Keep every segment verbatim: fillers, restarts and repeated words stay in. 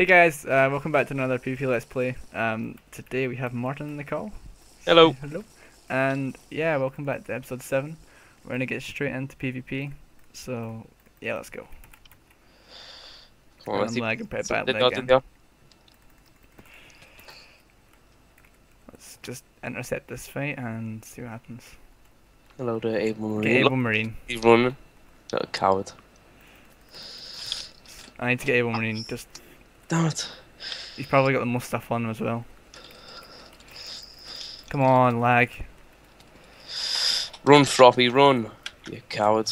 guys, uh, welcome back to another PvP Let's Play. Um, today we have Martin in the call. Hello. Say hello. And yeah, welcome back to episode seven. We're gonna get straight into PvP. So yeah, let's go. Come on, let's I'm see. lagging pretty So, badly did not again. do that. Let's just intercept this fight and see what happens. Hello there, Able Marine. Get Look, Able Marine. he's running. Little coward. I need to get Able Marine. Just Damn it. he's probably got the most stuff on him as well. Come on, lag. Run, Froppy, run. You coward.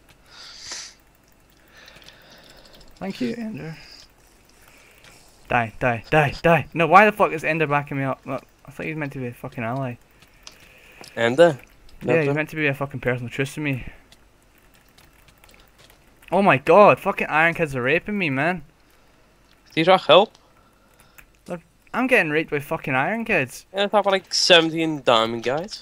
Thank you, Ender. Die, die, die, die. No, why the fuck is Ender backing me up? Look, I thought he was meant to be a fucking ally. Ender? Yeah, he's meant to be a fucking personal truce to me. Oh my god, fucking Iron Kids are raping me, man. T-Rock, help. I'm getting raped by fucking Iron Kids. Yeah, I thought like seventeen diamond guys.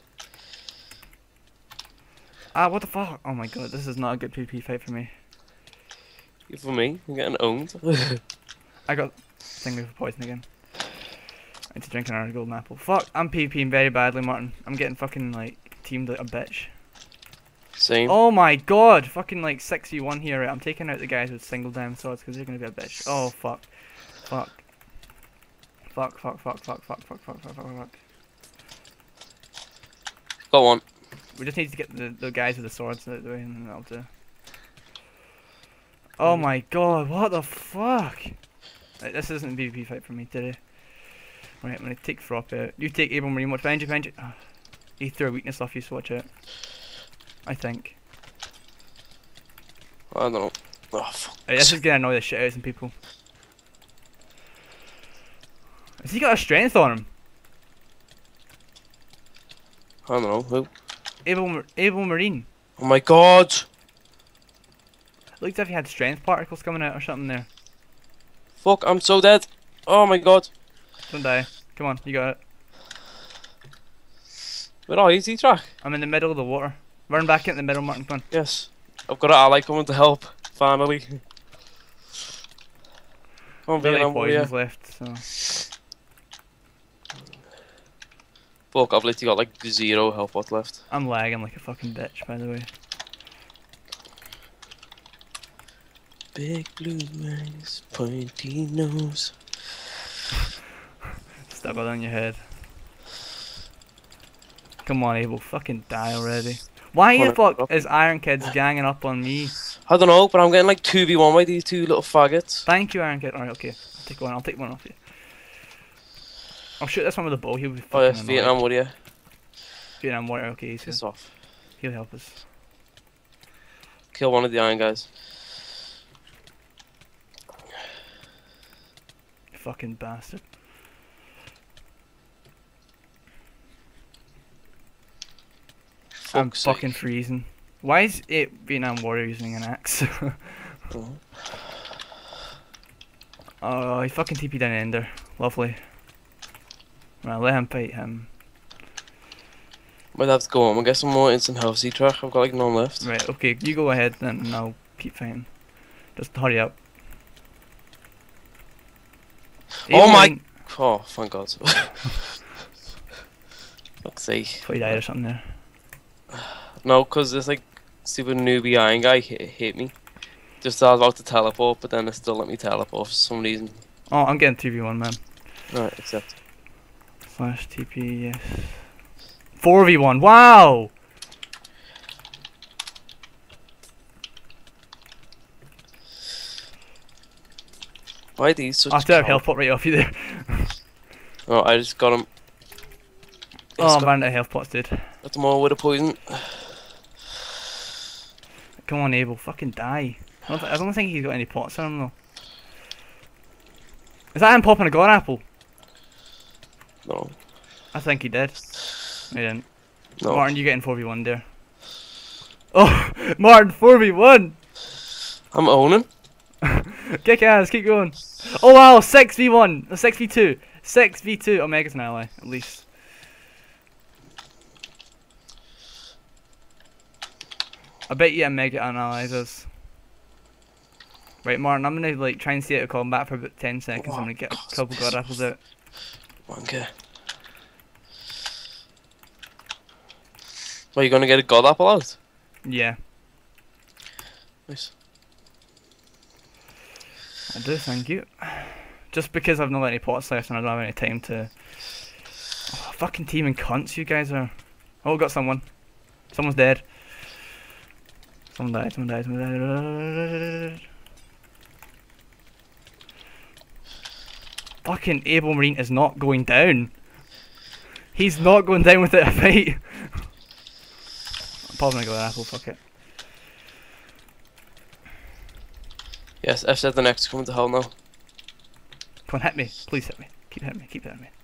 Ah, what the fuck? Oh my god, this is not a good PvP fight for me. Good for me, I'm getting owned. I got thingy for poison again. I need to drink another golden apple. Fuck, I'm PvPing very badly, Martin. I'm getting fucking like teamed like a bitch. Same. Oh my god, fucking like six v one here. I'm taking out the guys with single diamond swords because they're gonna be a bitch. Oh fuck. Fuck. Fuck, fuck, fuck, fuck, fuck, fuck, fuck, fuck, fuck, fuck. Got one. We just need to get the, the guys with the swords out of the way and then that'll do. Oh my god, what the fuck? Right, this isn't a PvP fight for me today. Right, I'm gonna take Frop out. You take Able Marine, watch behind you, behind you. Oh, he threw a weakness off you, so watch out. I think. I don't know. Oh, fuck. Right, this is gonna annoy the shit out of some people. Has he got a strength on him? I don't know. Who? Able, Mar Able Marine. Oh my god! Looked as if he had strength particles coming out or something there. Fuck, I'm so dead. Oh my god. Don't die. Come on, you got it. Where are you, T-Track? I'm in the middle of the water. Run back into the middle, Martin, come on. Yes. I've got an ally coming to help. Finally. Come on, Really Vietnam warrior. poisons left, so. Fuck, I've literally got like zero health pot left. I'm lagging like a fucking bitch, by the way. Big blue eyes, pointy nose. Stuck it on your head. Come on, Abel, fucking die already. Why the fuck is Iron Kids ganging up on me? I don't know, but I'm getting like two v one by these two little faggots. Thank you, Iron Kid. Alright, okay. I'll take one. I'll take one off you. I'll shoot this one with a bow. He'll be fucking Oh yes, annoyed. Vietnam warrior. Vietnam warrior. Okay, he's Piss good. off. He'll help us. Kill one of the iron guys. Fucking bastard. I'm Fuck's fucking sake. freezing. Why is it Vietnam warrior using an axe? Oh. Oh, he fucking T P'd an ender. Lovely. Right, let him fight him. Might have to go on. I'll get some more instant health T-Track. I've got like none left. Right, okay, you go ahead then and I'll keep fighting. Just hurry up. Oh Even my- when- Oh, thank god. Fuck's sake. Thought he died or something there. No, because this like super newbie iron guy hit, hit me. Just as I was about to teleport, but then it still let me teleport for some reason. Oh, I'm getting two v one, man. Right, accept. Slash T P, yes. four v one, wow! Why are these such I still have cow- health pot right off you there. Oh, I just got him. Oh, I'm running out of health pots, dude. Got them all with a poison. Come on, Abel, fucking die. I don't, th I don't think he's got any pots on him, though. Is that him popping a god apple? No. I think he did. He didn't. No. Martin, you getting four v one there. Oh, Martin, four v one! I'm owning. Kick ass, keep going. Oh wow, six v one, six v two, six v two. Omega's an ally, at least. I bet you Omega analyzes. Right, Martin, I'm gonna like try and stay out of combat for about ten seconds. Oh, I'm gonna get God, a couple this god is- apples out. Okay. Well, you gonna get a god apple out? Yeah, Nice. I do, thank you. Just because I've not got any pots left and I don't have any time to. Oh, fucking teaming cunts, you guys are. Oh, got someone. Someone's dead. Someone died, someone died, someone died. Fucking Abel Marine is not going down. He's not going down without a fight. I'm probably gonna go with apple, fuck it. Yes, I've said the next coming to hell now. Come on, hit me. Please hit me. Keep hitting me, keep hitting me.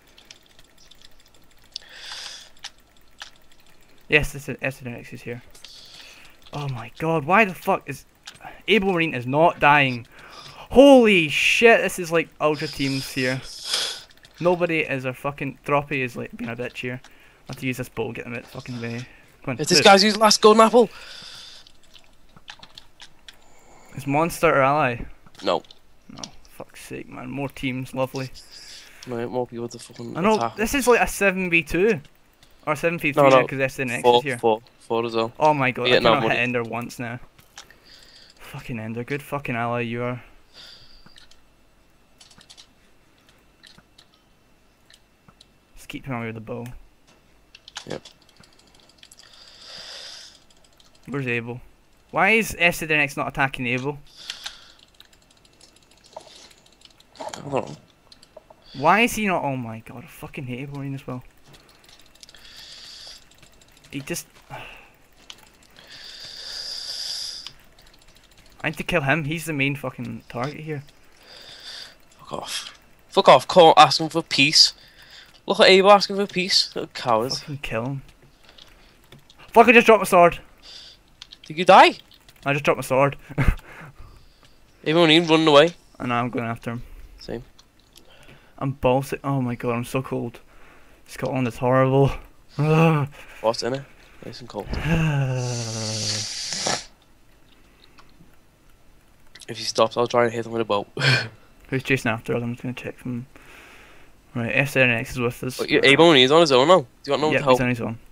Yes, this is S N X is here. Oh my god, why the fuck is Abel Marine is not dying? Holy shit, this is like ultra teams here. Nobody is a fucking Droppy is like being a bitch here. I have to use this bow, get them out fucking way. Come on. It's this move. guy's used last golden apple. Is Monster or ally? No. No, fuck's sake, man. More teams, lovely. No, more people to fucking I know, attack. this is like a seven v two. Or seven v three No, now no. because S N X Four, is here. four, four as well. Oh my god, Yeah, I no, cannot hit money. Ender once now. Fucking Ender, good fucking ally you are. Just keep him away with the bow. Yep. Where's Abel? Why is S N X not attacking Abel? I don't know. Why is he not? Oh my god, I fucking hate Abel Marine as well. He just. I need to kill him. He's the main fucking target here. Fuck off. Fuck off. Call asking for peace. Look at Abel asking for peace. Little cowards. Fucking kill him. Fuck! I just dropped my sword. Did you die? I just dropped my sword. Everyone even running away. And now I'm going after him. Same. I'm balsic. Oh my god, I'm so cold. Scotland is horrible. Ugh. What's in it? Nice and cold. If he stops, I'll try and hit him with a boat. Who's chasing after us? I'm just gonna check from. Right, S N X is with us. But yeah, Abel he's on his own now. Do you want no one Yeah, to he's help? on his own.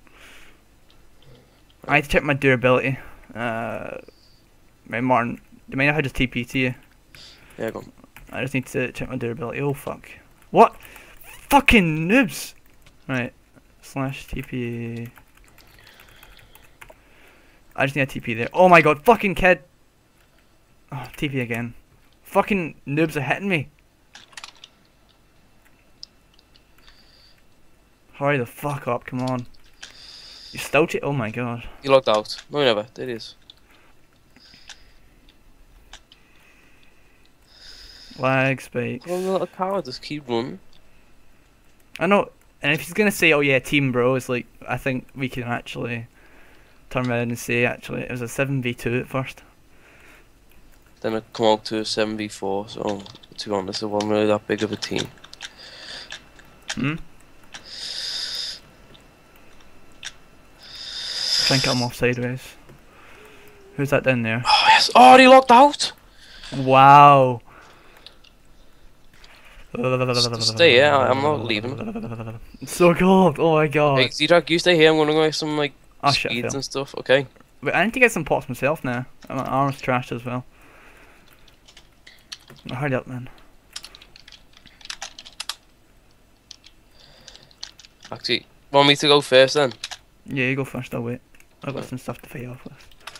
I need to check my durability. Uh, right, Martin, do you mind if I just T P to you? Yeah, go on. I just need to check my durability. Oh fuck. What? Fucking noobs! Right. Slash T P. I just need a T P there. Oh my god, fucking kid! Oh, T P again. Fucking noobs are hitting me. Hurry the fuck up, come on. You still ch- oh my god. He logged out. No, he never. There he is. Lag spikes. Come on, little coward. Just keep running. I know, and if he's gonna say, oh yeah, team bro, it's like, I think we can actually turn around and say, actually, it was a seven v two at first. Then it come out to a seven v four, so to be honest, it wasn't really that big of a team. Hmm? Try and cut him off sideways. Who's that down there? Oh, yes. Oh, he logged out! Wow! S- Stay here, I- I'm not leaving. It's so cold, oh my god. Hey, Z-Drag, you stay here, I'm gonna go get some, like, Oh shit, I speeds failed. and stuff, okay? Wait, I need to get some pots myself now. My armor's trashed as well. Oh, hurry up, man. Actually, want me to go first then? Yeah, you go first, I'll wait. I've got Right. some stuff to fight off with.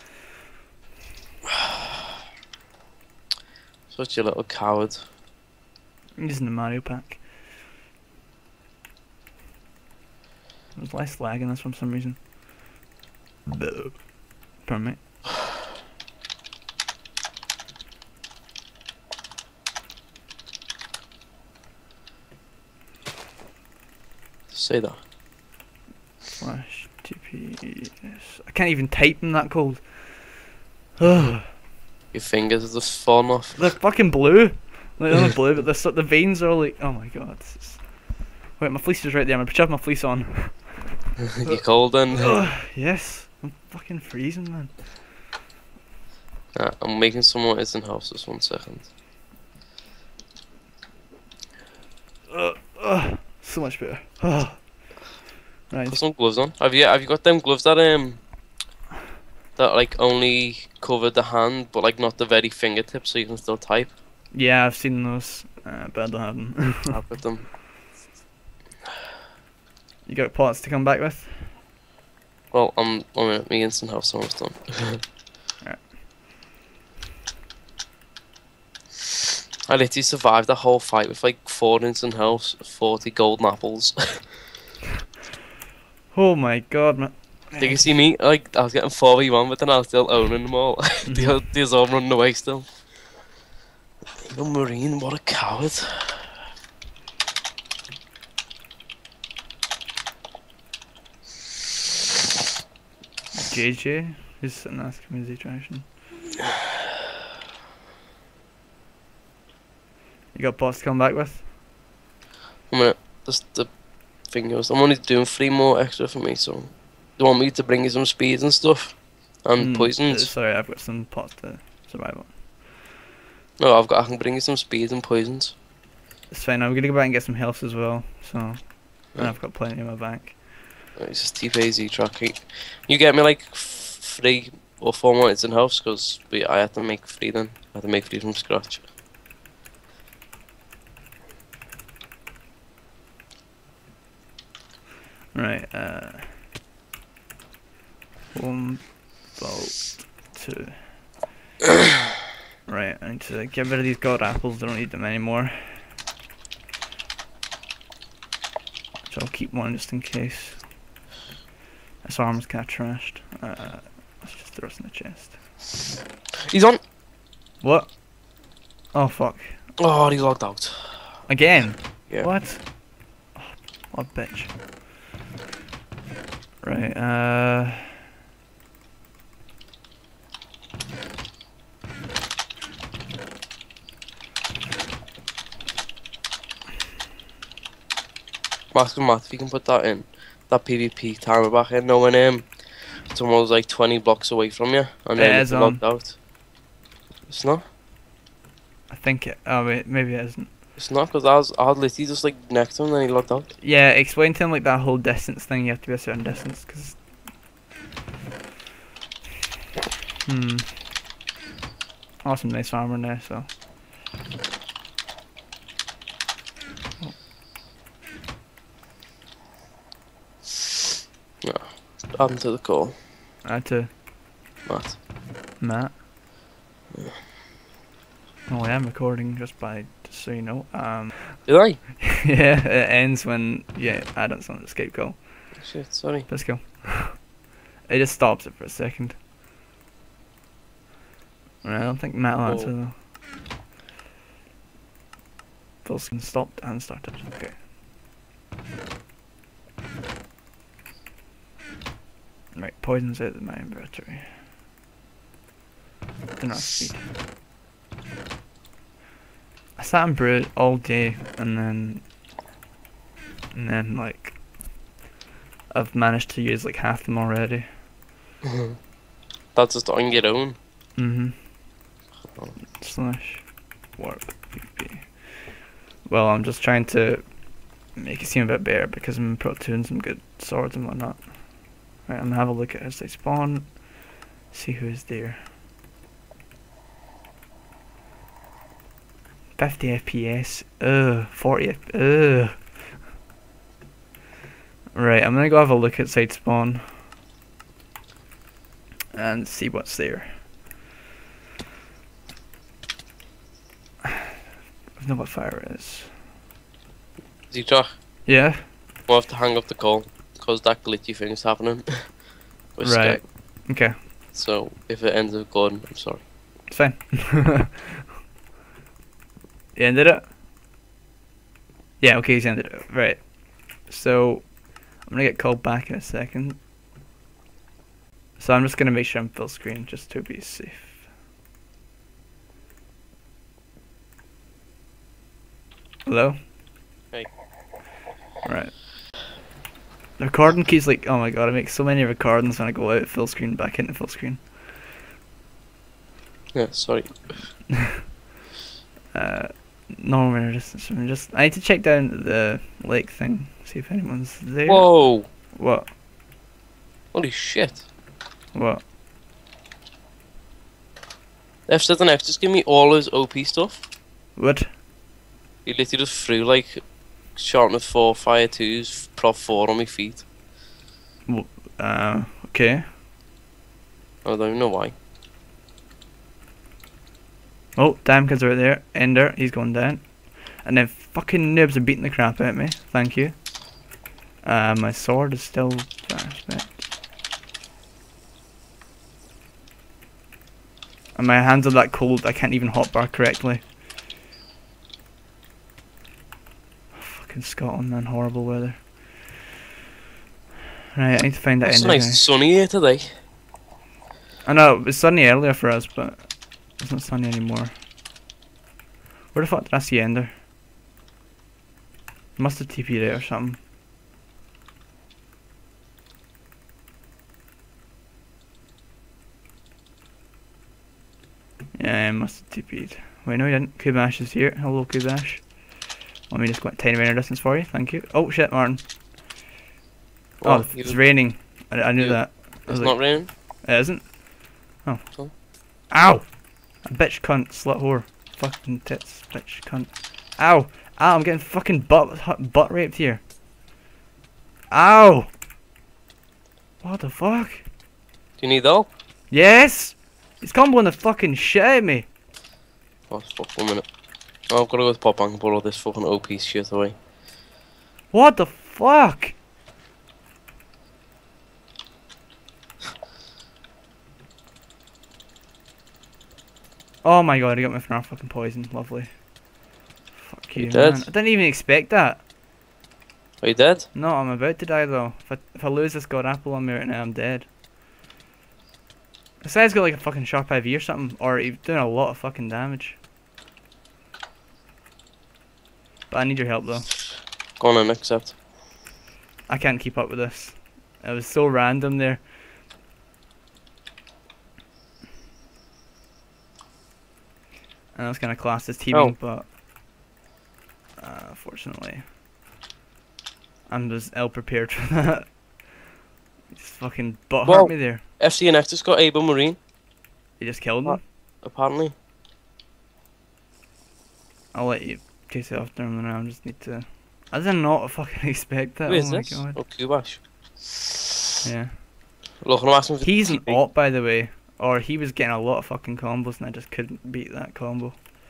Such a little coward. I'm using the Mario pack. There's less lag in this for some reason. Pardon me. Say that. Slash T P S. I can't even type in that cold. Ugh. Your fingers are just falling off. They're fucking blue. Like, they're not blue, but the so the veins are like. Oh my god. This is... Wait, my fleece is right there. I'm gonna shove my fleece on. You cold then? Ugh, yes. I'm fucking freezing, man. Uh, I'm making some more instant health. Just one second. Uh, uh, so much better. Uh, right. Put some gloves on. Have you have you got them gloves that um that like only cover the hand, but like not the very fingertips, so you can still type? Yeah, I've seen those, uh, but I don't have them. I've got them. You got pots to come back with? Well, I'm I'm at my instant health's almost done. Right. I literally survived the whole fight with like four instant healths, forty golden apples. Oh my god, man. Did you see me? Like, I was getting four v one, but then I was still owning them all. the the others all running away still. Even Marine, what a coward. J J? Who's sitting asking me is he trashing? You got pots to come back with? I'm gonna, just the thing goes, I'm only doing three more extra for me, so. Do you want me to bring you some speeds and stuff? And Mm, poisons? uh, sorry, I've got some pots to survive on. No, I've got, I can bring you some speeds and poisons. It's fine, I'm gonna go back and get some health as well, so. And Yeah. I've got plenty in my bank. Right, it's just T P A Z track. You get me like f- three or four more instant healths, because I had to make three then. I had to make three from scratch. Right, uh. One bolt, two. Right, I need to get rid of these god apples, I don't need them anymore. So I'll keep one just in case. This armor's kinda trashed. Uh, let's just throw it in the chest. He's on! What? Oh fuck. Oh, he logged out. Again? Yeah. What? Oh, what a bitch. Right, uh... Mask and Matt, if you can put that in, that PvP timer back in, no when um, someone was like twenty blocks away from you, and It then is it's on. logged out. It's not? I think it... Oh wait, maybe it isn't. It's not, because I was, I had literally just like next to him, and then he logged out. Yeah, explain to him like that whole distance thing, you have to be a certain distance, cause... Hmm. Awesome, nice armor there, so... Add him to the call, Add to Matt. Matt. Oh, I am recording just by, just so you know. Um, Did I? yeah, it ends when, yeah, add on some escape call. Shit, sorry. Let's go. It just stops it for a second. Right, I don't think Matt will answer Oh. though. Full screen stopped and started. Okay. Right, poison's out of my inventory. Do not speed. I sat and brewed all day and then and then like I've managed to use like half them already. That's just on your own. Mm-hmm. Slash warp P P. Well, I'm just trying to make it seem a bit better because I'm pro doing some good swords and whatnot. Right, I'm gonna have a look at as they spawn, see who's there. fifty F P S, ugh, forty F P S, ugh. Right, I'm gonna go have a look at side spawn and see what's there. I know what fire is. Z-Track, Yeah? we'll have to hang up the call, because that glitchy thing is happening. With Right. Skype. Okay, So, if it ends up recording, I'm sorry. it's fine. You ended it? Yeah, okay, he's ended it. Right. So, I'm gonna get called back in a second. So I'm just gonna make sure I'm full screen just to be safe. Hello? Hey. Right. The recording keys like, oh my god, I make so many recordings when I go out full screen back into full screen. Yeah, sorry. uh, normal distance. I'm just. I need to check down the lake thing. See if anyone's there. Whoa! What? Holy shit. What? F seven X just give me all his O P stuff. What? He literally just threw like sharpness four, fire twos, prop four on my feet. Uh. Okay. I don't even know why. Oh, damn kids right there. Ender, he's going down. And then fucking noobs are beating the crap out of me. Thank you. Uh, my sword is still flashback. And my hands are that cold I can't even hotbar correctly. Fucking Scotland, man. Horrible weather. Right, I need to find that It's Ender nice guy. and sunny here today. I know, it was sunny earlier for us, but it's not sunny anymore. Where the fuck did I see Ender? Must have T P'd it or something. Yeah, I must have T P'd. Wait, no, he didn't. Kubash is here. Hello, Kubash. Let me just go a tiny bit of distance for you. Thank you. Oh, shit, Martin. Oh, Oh, it's raining. I, I knew you- that. I was It's like, not raining. it isn't? Oh. Oh. Ow! A bitch cunt, slut whore. Fucking tits, bitch cunt. Ow! Ow, I'm getting fucking butt, hu- butt raped here. Ow! What the fuck? Do you need help? Yes! He's comboing the fucking shit out of me. Oh, fuck, one minute. Oh, I've got to go to Pop Bank and pull all this fucking O P shit away. What the fuck? Oh my god, I got my F N A F fucking poisoned. Lovely. Fuck you, You man. dead? I didn't even expect that. Are you dead? No, I'm about to die though. If I, if I lose this god apple on me right now, I'm dead. This guy's got like a fucking sharp I V or something, or he's doing a lot of fucking damage. But I need your help though. Go on and accept. I can't keep up with this. It was so random there. And I was kind of classed as teaming, but uh, unfortunately, I'm just ill prepared for that. He just fucking butt Well- hurt me there. F C N X just got Able Marine, He just killed What? him. apparently. I'll let you chase it after him now. I just need to. I did not fucking expect that. Who is oh my this? god. Oh, Kubash. Yeah. Look, I'm asking for He's an T P. op, by the way. Or he was getting a lot of fucking combos and I just couldn't beat that combo.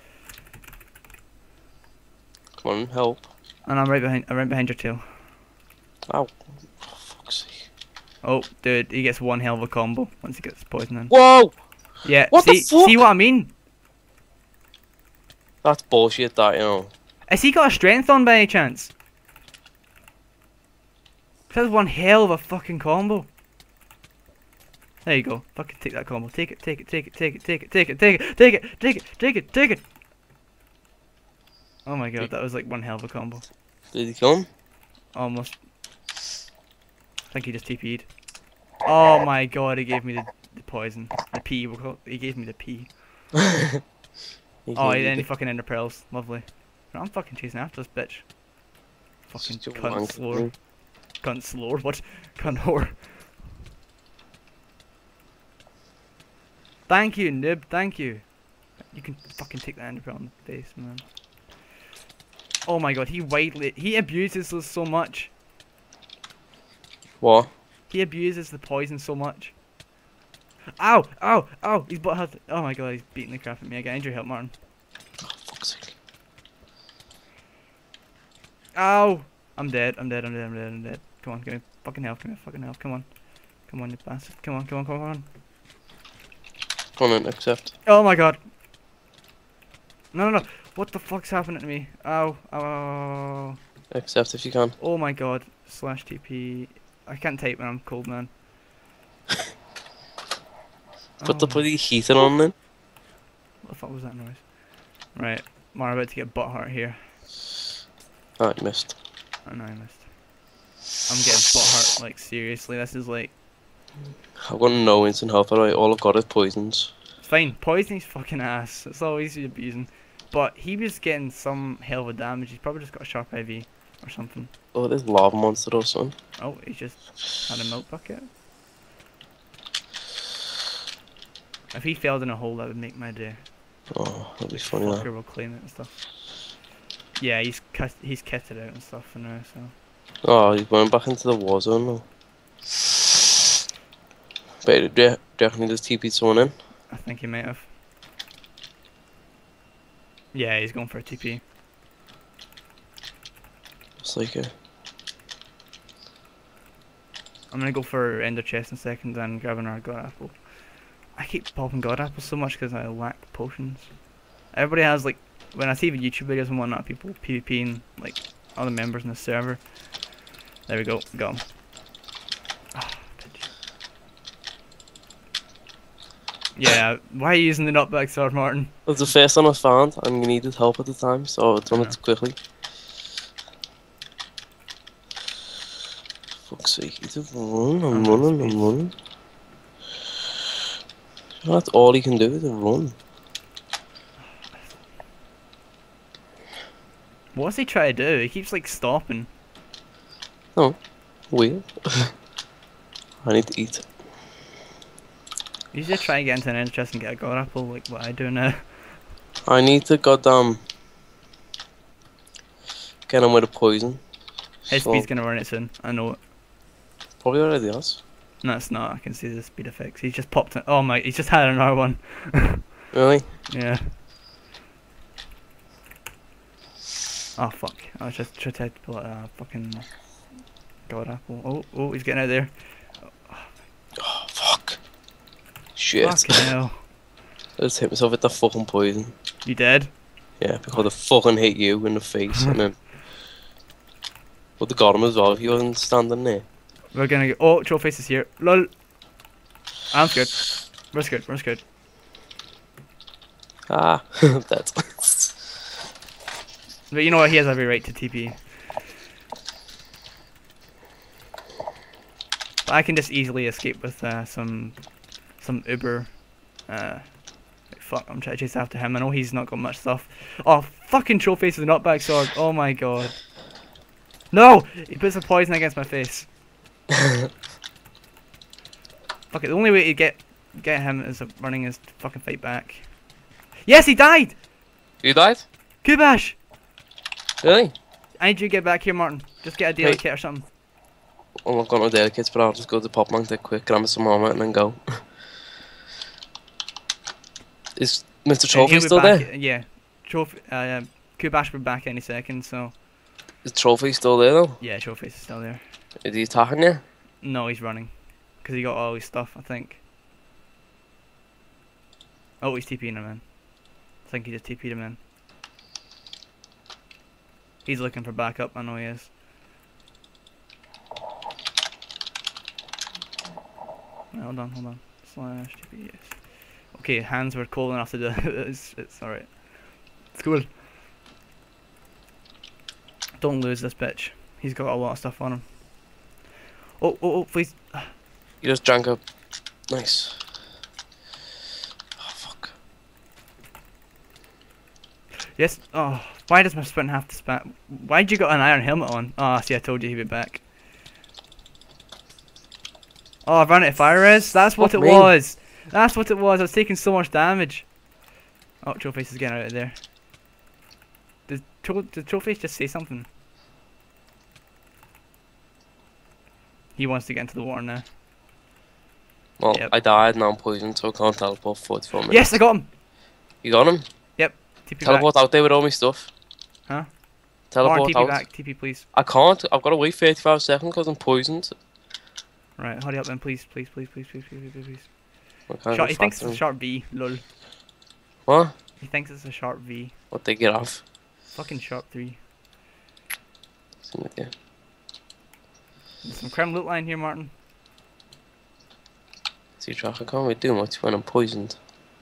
Come on, help. And I'm right behind. I'm right behind your tail. Ow. For fuck's sake. Oh, dude, he gets one hell of a combo once he gets poison in. Whoa! Yeah. What the see, fuck? see what I mean? That's bullshit, that, you know. Has he got a strength on by any chance? That's one hell of a fucking combo. There you go. Fucking take that combo. Take it, take it, take it, take it, take it, take it, take it, take it, take it, take it, take it. Oh my god, that was like one hell of a combo. Did he kill him? Almost. I think he just T P'd. Oh my god, he gave me the, the poison. The P, we'll call it. He gave me the P. He Oh, gave you then he the- fucking ender pearls. Lovely. I'm fucking chasing after this bitch. Fucking Such a cunt wank. slower. Cunt slower? What? Cunt whore. Thank you, Nib. Thank you. You can fucking take that ender pearl on the face, man. Oh my god, he widely. He abuses us so much. What? He abuses the poison so much. Ow! Ow! Ow! He's butt hurt. Oh my god, he's beating the crap at me. I got injured help, Martin. Oh, fuck's sake. Ow! I'm dead. I'm dead. I'm dead. I'm dead. I'm dead. Come on, give me fucking health. Give me fucking health. Come on. Come on, you bastard. Come on, come on, come on, come on. Go on and accept. Oh my god. No, no, no. What the fuck's happening to me? Ow. Ow. Ow, ow, ow. Accept if you can. Oh my god. Slash T P. I can't type when I'm cold, man. Put the Oh. bloody heater on then. What the fuck was that noise? Right. I'm about to get butt hurt here. Ah, you missed. I know I missed. I'm getting butt hurt, like seriously. This is like I've got no instant health, alright. All I've got is poisons. it's fine. Poison his fucking ass. That's all he's abusing. But he was getting some hell of a damage. He's probably just got a sharp I V or something. Oh, there's lava monster or something. Oh, he just had a milk bucket. If he fell in a hole, that would make my day. Oh, that'd be funny. Fucker That. will claim it and stuff. Yeah, he's cut, he's kitted out and stuff for now, so. Oh, he's going back into the war zone now. But do you do you reckon he just T P'd someone in? I think he might have. Yeah, he's going for a T P. It's like a... I'm gonna go for Ender Chest in a second and grab another God Apple. I keep popping God Apples so much because I lack potions. Everybody has, like, when I see the YouTube videos and whatnot, people PvPing, like, other members in the server. There we go, got him. Oh, yeah, why are you using the nutback sword, Martin? It was the first one I found and you needed help at the time, so I done Yeah. it quickly. Fuck's sake, he's a run, I'm Oh, running, I'm running. That's all he can do is run. What's he trying to do? He keeps, like, stopping. Oh, weird. I need to eat. You should try and get into an Ender Chest and get a God Apple, like what I do now. I need to goddamn get him with a poison. His So- speed's gonna run it soon, I know it. Probably already has. No, it's not, I can see the speed effects. He's just popped it. Oh my, he's just had another one. Really? Yeah. Oh fuck, I was just trying to pull out a fucking God Apple. Oh, oh, he's getting out there. Oh, fuck. Shit. Fucking hell. I just hit myself with the fucking poison. You dead? Yeah, because I fucking hit you in the face and then... Would have got him as well if he wasn't standing there. We're gonna go. Oh, Trollface is here. Lol. I'm scared. We're scared, we're scared. Ah, that's... But you know what, he has every right to T P. But I can just easily escape with uh, some some Uber. Uh, like, fuck, I'm trying to chase after him. I know he's not got much stuff. Oh, fucking Trollface with a nutback sword. Oh my god. No! He puts a poison against my face. Fuck it, the only way to get get him is running his fucking fight back. Yes, he died! You died? Kubash! Really? I need you to get back here, Martin. Just get a daily Wait. kit or something. I'm not going to delicates, but I'll just go to Pop Monk that quick, grab me some armor and then go. Is Mister Uh, Trophy he'll be still back- there? Yeah. Trophy, uh, Kubash will be back any second, so... Is Trophy still there though? Yeah, Trollface is still there. Is he attacking you? No, he's running. Because he got all his stuff, I think. Oh, he's TPing him in. I think he just TP'd him in. He's looking for backup, I know he is. Wait, hold on, hold on. Slash T P, yes. Okay, hands were cold enough to do it. it's, it's alright. It's cool. Don't lose this bitch. He's got a lot of stuff on him. Oh, oh, oh, please. You just drank up. Nice. Oh, fuck. Yes. Oh, why does my sprint have to span? Why'd you got an iron helmet on? Oh, see, I told you he'd be back. Oh, I've run out of fire res. That's what Fuck it me. was. That's what it was. I was taking so much damage. Oh, Trollface is getting out of there. Did, Tro did Trollface just say something? He wants to get into the water now. Well, Yep. I died, now I'm poisoned, so I can't teleport for forty-four minutes. Yes, I got him. You got him? T P Teleport back. out there with all my stuff. Huh? Teleport Martin, T P out. back. T P, please. I can't. I've got to wait thirty-five seconds because I'm poisoned. Right, hurry up then, please, please, please, please, please, please, please, please. I can't Sharp, go he thinks it's faster. a sharp V. Lol. What? He thinks it's a sharp V. What they get off? Fucking sharp three. Something like that. There's some creme loot line here, Martin. See, Track, I can't really do much when I'm poisoned.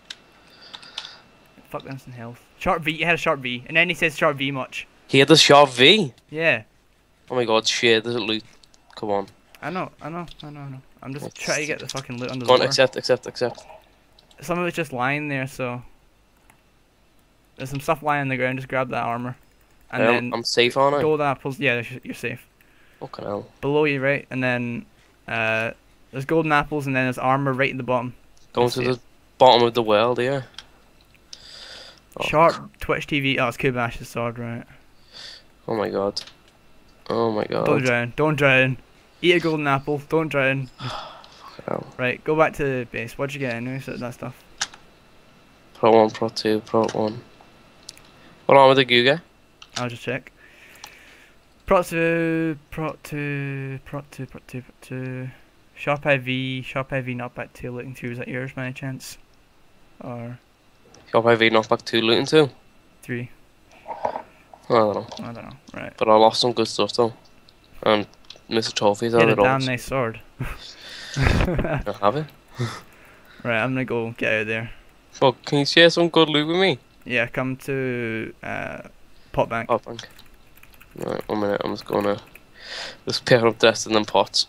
Fuck instant health. Sharp V, he had a sharp V. And then he says sharp V much. He had the sharp V. Yeah. Oh my god, shit, there's a loot. Come on. I know, I know, I know, I know. I'm just trying to get the fucking loot under the Go on, water. accept, accept, accept. some of it's just lying there. So there's some stuff lying on the ground. Just grab that armor, and Um, then I'm safe on it. gold apples. Yeah, you're you're safe. Fucking hell. Below you, right, and then uh, there's golden apples, and then there's armor right at the bottom. Going That's to it. the bottom of the world here. Oh, Sharp Twitch T V. Oh, it's Kubash's sword, right? Oh my god. Oh my god. Don't drown. Don't drown. Eat a golden apple. Don't drown. Fucking hell. Right, go back to the base. What'd you get anyway? So that stuff. Pro one, Pro two, Pro one. What armor did you get? I'll just check. Pro two, Pro two, Pro two, Pro two, Pro two. Sharp I V, Sharp I V, knockback two, looking two. Is that yours by any chance? Or Sharp I V knockback two, looting two? three? I don't know. I don't know. Right. But I lost some good stuff though. And missed trophies You out had of a it damn all. nice sword. I have it. Right, I'm gonna go get out of there. Well, can you share some good loot with me? Yeah, come to uh, pot bank. Oh, thank. Right, one minute. I'm just gonna just pick up Destin and pots.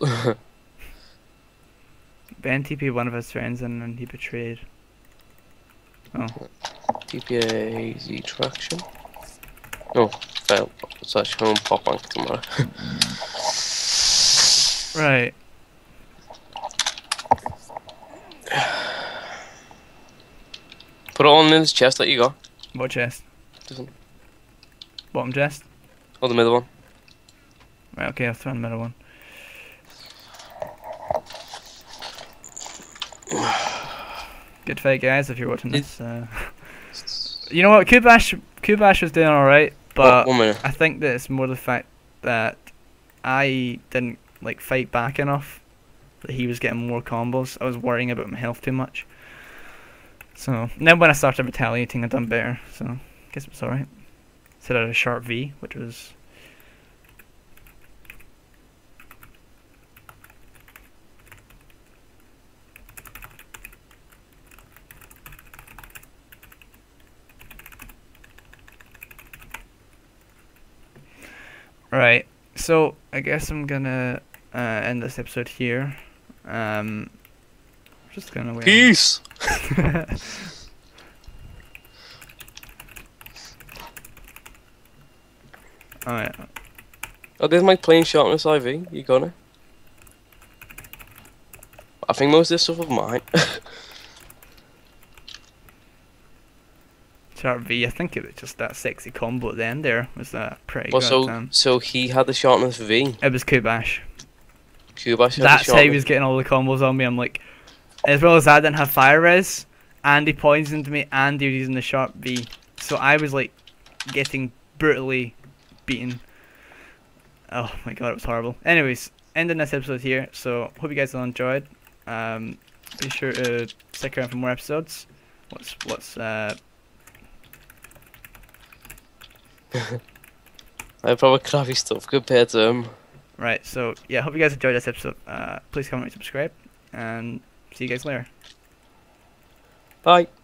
Ben T P one of his friends and then he betrayed. Oh, T P A Z traction. No, fail. It's actually home pop bank tomorrow. right. Put it on in this chest that you got. What chest? Doesn't. Bottom chest? Or the middle one. Right, okay, I'll throw in the middle one. Good fight, guys, if you're watching this. Uh, you know what, Kubash, Kubash was doing alright, but one minute. I think that it's more the fact that I didn't like fight back enough. That he was getting more combos. I was worrying about my health too much. So, then when I started retaliating, I done better. So, I guess it was alright. Set out a sharp V, which was... Right, so I guess I'm gonna uh, end this episode here. Um, just gonna wait. Peace! Alright. Oh, there's my plain sharpness I V. You got it? I think most of this stuff is mine. Sharp V, I think it was just that sexy combo at the end there. Was that pretty well, good? so um, so he had the sharpness V. it was Kubash. Kubash had That's the how he sharpness. was getting all the combos on me. I'm like, as well as I didn't have fire res, and he poisoned me, and he was using the sharp V. So I was like, getting brutally beaten. Oh my god, it was horrible. Anyways, ending this episode here. So hope you guys all enjoyed. Um, be sure to stick around for more episodes. What's what's uh. I have probably crappy stuff compared to him. Right, so yeah, hope you guys enjoyed this episode. Uh, please comment and subscribe, and see you guys later. Bye.